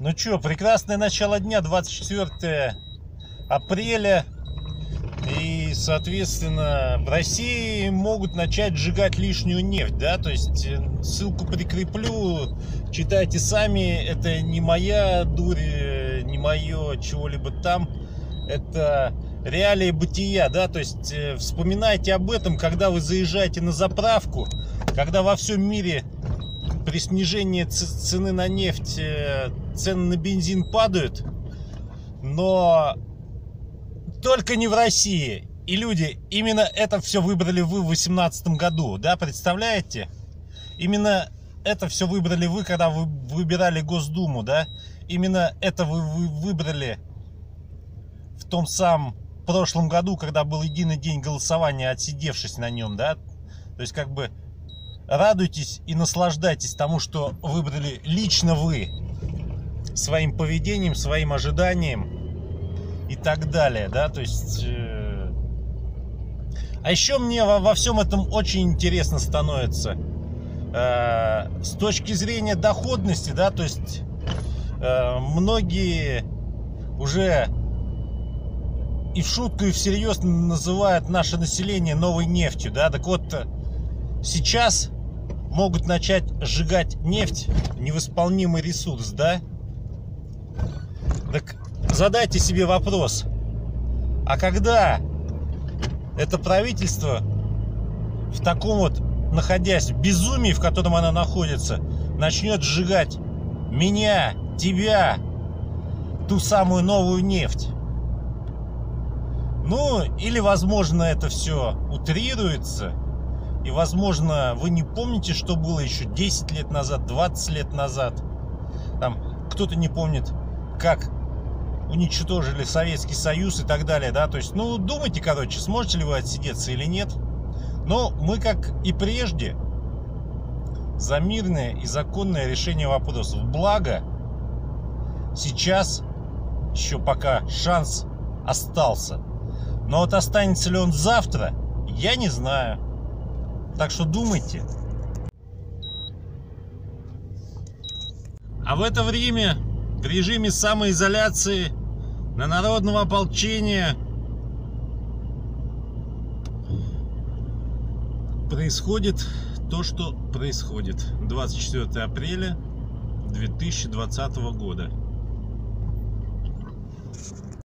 Ну что, прекрасное начало дня, 24 апреля. И, соответственно, в России могут начать сжигать лишнюю нефть, да, то есть ссылку прикреплю, читайте сами, это не моя дурь, не мое чего-либо там, это реалии бытия, да, то есть вспоминайте об этом, когда вы заезжаете на заправку, когда во всем мире при снижении цены на нефть цены на бензин падают, но только не в России. И люди, именно это все выбрали вы в 2018 году, да, представляете? Именно это все выбрали вы, когда вы выбирали Госдуму, да? Именно это вы выбрали в том самом прошлом году, когда был единый день голосования, отсидевшись на нем, да? То есть как бы радуйтесь и наслаждайтесь тому, что выбрали лично вы, своим поведением, своим ожиданием и так далее, да, то есть а еще мне во всем этом очень интересно становится с точки зрения доходности, да, то есть многие уже и в шутку, и всерьез называют наше население новой нефтью, да, так вот сейчас могут начать сжигать нефть, невосполнимый ресурс, да. Так задайте себе вопрос, а когда это правительство в таком вот, находясь в безумии, в котором оно находится, начнет сжигать меня, тебя, ту самую новую нефть? Ну, или, возможно, это все утрируется, и, возможно, вы не помните, что было еще 10 лет назад, 20 лет назад. Там кто-то не помнит, как уничтожили Советский Союз и так далее, да, то есть, ну, думайте, короче, сможете ли вы отсидеться или нет. Но мы, как и прежде, за мирное и законное решение вопросов. Благо, сейчас еще пока шанс остался. Но вот останется ли он завтра, я не знаю. Так что думайте. А в это время в режиме самоизоляции на народного ополчения происходит то, что происходит. 24 апреля 2020 года.